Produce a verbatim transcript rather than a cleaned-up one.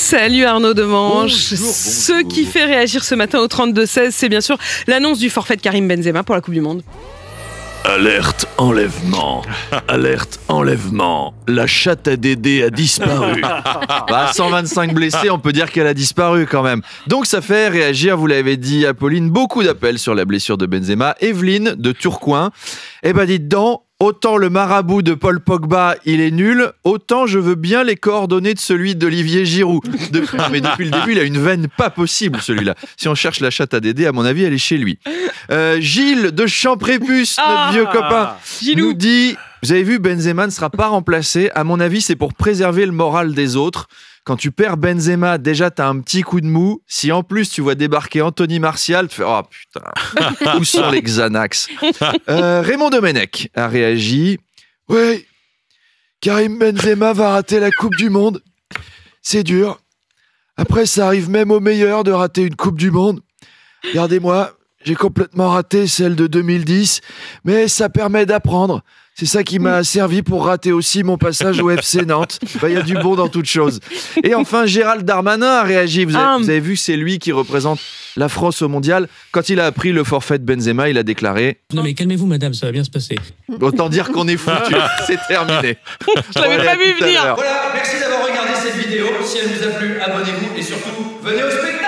Salut Arnaud Demanche. Bonjour, Ce bonjour. qui fait réagir ce matin au trente-deux seize, c'est bien sûr l'annonce du forfait de Karim Benzema pour la Coupe du Monde. Alerte enlèvement. Alerte enlèvement. La chatte à Dédé a disparu. Bah, cent vingt-cinq blessés, on peut dire qu'elle a disparu quand même. Donc ça fait réagir, vous l'avez dit Apolline, beaucoup d'appels sur la blessure de Benzema. Evelyne de Tourcoing. Eh ben dites donc, autant le marabout de Paul Pogba, il est nul, autant je veux bien les coordonnées de celui d'Olivier Giroud. Depuis, non, mais depuis le début, il a une veine pas possible celui-là. Si on cherche la chatte à Dédé, à mon avis, elle est chez lui. Euh, Gilles de Champrépus, notre Ah, vieux copain, Gilou. nous dit... Vous avez vu, Benzema ne sera pas remplacé. À mon avis, c'est pour préserver le moral des autres. Quand tu perds Benzema, déjà, t'as un petit coup de mou. Si en plus, tu vois débarquer Anthony Martial, tu fais « Oh putain, où sont les Xanax ?» euh, Raymond Domenech a réagi. « Ouais, Karim Benzema va rater la Coupe du Monde. C'est dur. Après, ça arrive même aux meilleurs de rater une Coupe du Monde. Regardez-moi, j'ai complètement raté celle de deux mille dix, mais ça permet d'apprendre. C'est ça qui m'a servi pour rater aussi mon passage au F C Nantes. Il y a du bon dans toute chose. » Et enfin, Gérald Darmanin a réagi. Vous avez, Ah. vous avez vu, c'est lui qui représente la France au mondial. Quand il a appris le forfait de Benzema, il a déclaré Non mais calmez-vous madame, ça va bien se passer. « Autant dire qu'on est foutu. C'est terminé. » Je l'avais pas vu venir. Voilà, merci d'avoir regardé cette vidéo. Si elle vous a plu, abonnez-vous et surtout, venez au spectacle.